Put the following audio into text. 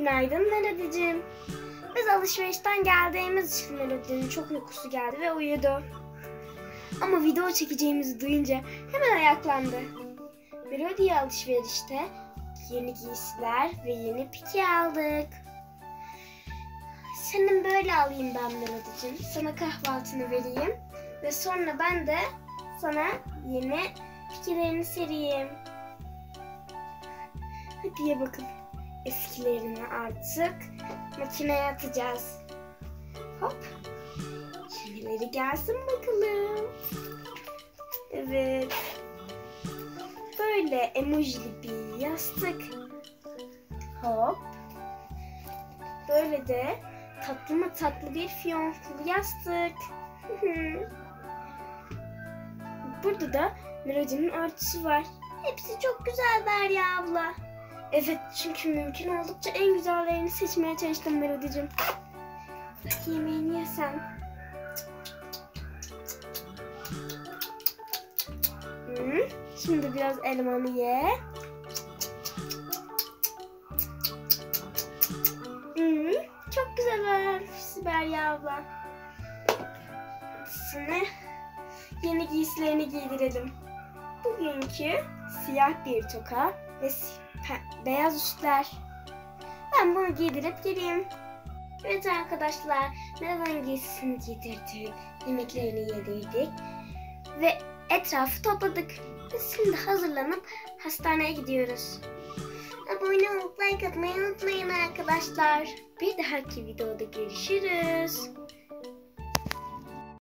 Günaydın Melodi'cim. Biz alışverişten geldiğimiz için Melodi'nin çok uykusu geldi ve uyudu. Ama video çekeceğimizi duyunca hemen ayaklandı. Melodi'ye alışverişte yeni giysiler ve yeni piki aldık. Senin böyle alayım ben Melodi'cim. Sana kahvaltını vereyim ve sonra ben de sana yeni pikilerini sereyim. Hadi ye bakalım. Eskilerini artık makineye atacağız. Hop. Yenileri gelsin bakalım. Evet. Böyle emojili bir yastık. Hop. Böyle de tatlı mı tatlı bir fiyonklu yastık. Burada da Melodi'nin örtüsü var. Hepsi çok güzel Derya abla. Evet, çünkü mümkün oldukça en güzellerini seçmeye çalıştım Melodi'cim. Bak yemeğini yesen. Şimdi biraz elmanı ye. Çok güzel Sibel abla. Sana yeni giysilerini giydirelim. Bugünkü siyah bir toka ve beyaz üstler. Ben bunu giydirip geleyim. Evet arkadaşlar, Meral'ın giysisini giydirdik, yemeklerini yedirdik ve etrafı topladık. Biz şimdi hazırlanıp hastaneye gidiyoruz. Abone olup like atmayı unutmayın arkadaşlar. Bir dahaki videoda görüşürüz.